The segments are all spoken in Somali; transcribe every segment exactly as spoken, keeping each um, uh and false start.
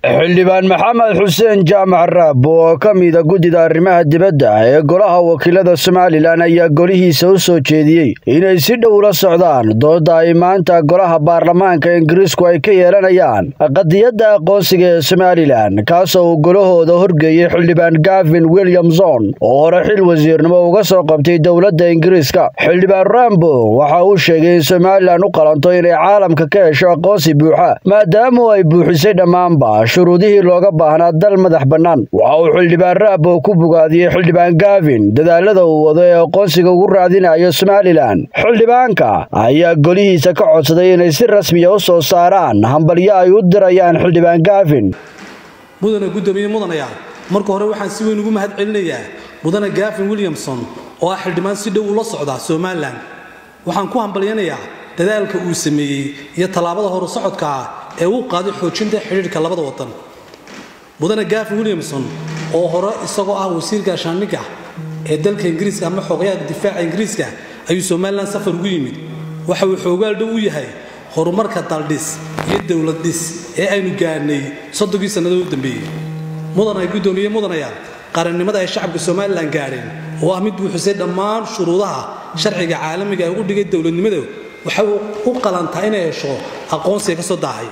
xildhibaan maxamed xuseen jaamac raab oo ka mid ah guddida arrimaha dibadda ee golaha wakiilada Somaliland ayaa golihiisa u soo jeediyay inay si dhow la socdaan doodda ay maanta golaha baarlamaanka Ingiriisku ay ka yeelanayaan qadiyadda aqoonsiga ee Somaliland kaasoo uu golahooda horgeeyay xildhibaan Gavin Williamson oo hore xil wasiirnimo uga soo qabtay dowladda Ingiriiska. xildhibaan Rambo waxa uu sheegay in Somaliland u qalanto inay caalamka ka hesho aqoonsi buuxa maadaama ay buuxisay dhammaanba shuruudihii looga baahnaa dal madax bannaan. waxa uu xildhibaan Raab oo ku bogaadiyay xildhibaan Gavin dadaalada uu wado ee aqoonsiga ugu raadinayo Somaliland. xildhibaanka ayaa golihiisa ka codsaday inay si rasmi ah u soo saaraan hambalyo ay u dirayaan xildhibaan Gavin. mudane gudoomiye mudanaya marka hore waxaan si weyn ugu mahadcelinayaa mudane Gavin Williamson oo ah xildhibaan si dhow ula socda Somaliland. waxaan ku hambalyanayaa dadaalka uu sameeyay iyo talaabada hor socodka ah ee uu qaaday xoojinta xiriirka labada wadan. mudane Gavin Williamson oo hore isagoo ah wasiirka gaashaandhigga ee dalka Ingiriiska ama xogayaha difaaca Ingiriiska ayuu Somaliland safar ugu yimid. waxa uu xoogaal dhow u yahay horumarka daldhis iyo dawlad dhis ee aynu gaarnay soddonkii sannadood u dambeeyay. mudane gudoomiye mudanaya qarannimada ay shacabka Somaliland gaareen oo ah mid buuxisay dhammaan shuruudaha sharciga caalamiga ee ugu dhigay dawladnimada waxa uu u qalantaa inay hesho aqoonsiga ka soo daahay.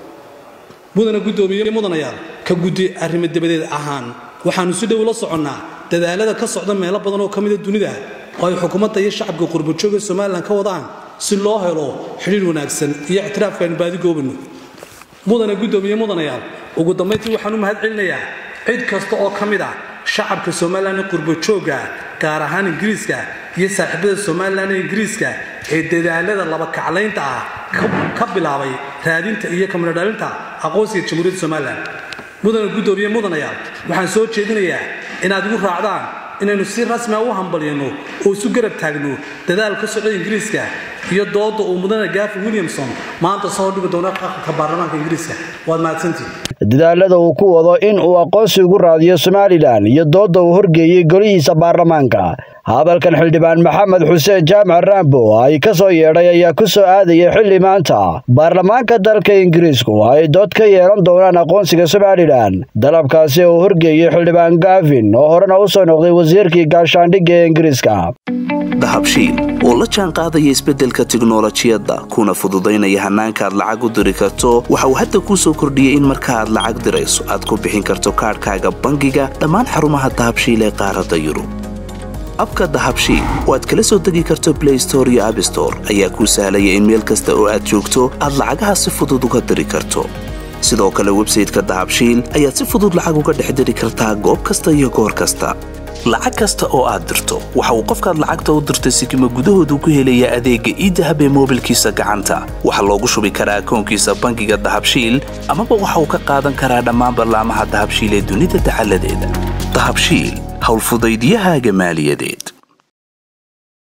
mudane gudoomiye mudanaya ka guddi arrimo dibadeed ahaan waxaanu si dhow la soconnaa dadaalada ka socda meelo badan oo ka mid ah dunida oo ay xukuumadda iyo shacabka qurbajooga Somaliland ka wadaan si loo helo xiriir wanaagsan iyo ictiraafka aynu baadi goobno. mudane gudoomiye mudanaya ugu dambeyntii waxaan u mahadcelinayaa cid kasta oo ka mid ah shacabka Somaliland qurbajooga gaar ahaan Ingiriiska iyo saaxiibada Somaliland ee Ingiriiska ee dadaalada laba kaclaynta ah ka bilaabay raadinta iyo kamira dhalinta aqoonsiga Jamhuuriyadda Somaliland. mudane gudoomiye mudanaya waxaan soo jeedinayaa inaad ugu raacdaan inaynu si rasmi ah u hambalyeeno oo isu garab taagno dadaalka socda Ingiriiska iyo doodda uu mudane Gavin Williamson maanta soo dhigi doono ka baarlamaanka Ingiriiska. waad mahadsantihiin. dadaalada uu ku wado in uu aqoonsi ugu raadiyo Somaliland iyo doodda uu horgeeyay golihiisa baarlamaanka. hadalkan xildhibaan maxamed xuseen jaamac Rambo ay ka soo yeedhay ayaa ku soo aadayay xilli maanta baarlamaanka dalka Ingiriisku ay dood ka yeelan doonaan aqoonsiga Somaliland. dalabkaasi uu horgeeyay xildhibaan Gavin oo horena u soo noqday wasiirkii gaashaandhigga ee Ingiriiska. dahabshiil oo la jaan qaadaya isbeddelka tiknoolajiyadda kuna fududaynaya hannaanka aad lacag u diri karto waxa uu hadda kuu soo kordhiyey in marka aad lacag dirayso aad ku bixin karto kaadhkaaga bangiga dhammaan xarumaha dahabshiil ee qaaradda Yurub. abka dahabshiil oo aad kala soo degi karto Play Store iyo App Store ayaa kuu sahlaya in meel kasta oo aad joogto aad lacagaha si fudud uga diri karto. sidoo kale website-ka dahabshiil ayaad si fudud lacag uga dhex diri kartaa goob kasta iyo goor kasta. lacag kasta oo aad dirto waxa uu qofkaad lacagta u dirtay sikimo gudahoodu ku helayaa adeegga e-dahab ee moobilkiisa gacanta. waxaa loogu shubi karaa akoonkiisa bangiga dahabshiil amaba waxa uu ka qaadan karaa dhammaan barlaamaha dahabshiil ee dunida dacaladeeda. dahabshiil howlfudaydiyahaaga maaliyadeed.